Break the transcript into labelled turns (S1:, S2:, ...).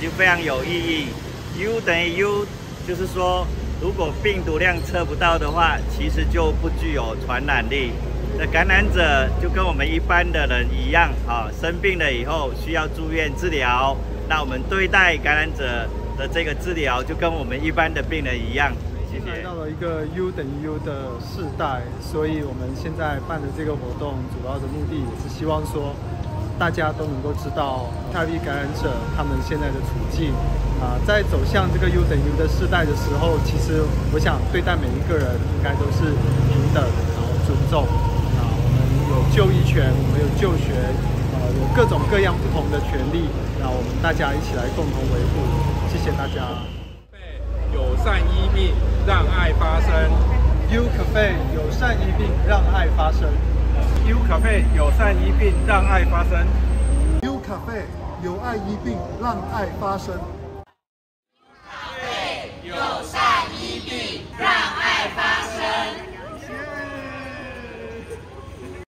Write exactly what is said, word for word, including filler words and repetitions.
S1: 就非常有意义。U 等于 U， 就是说，如果病毒量测不到的话，其实就不具有传染力。那感染者就跟我们一般的人一样，啊，生病了以后需要住院治疗，那我们对待感染者的这个治疗就跟我们一般的病人一样。谢谢。
S2: 来到了一个 U 等于 U 的世代，所以我们现在办的这个活动，主要的目的也是希望说，大家都能够知道H I V感染者他们现在的处境。啊，在走向这个 U 等于 U 的世代的时候，其实我想对待每一个人应该都是平等，然后尊重。啊，我们有就医权，我们有就学，呃，有各种各样不同的权利，那我们大家一起来共同维护。谢谢大家。
S3: 友善医病，让爱发生。
S2: U Cafe 友善医病，让爱发生。
S3: U Cafe 友善医病，让爱发生。
S2: U Cafe 友爱医病，让爱发生。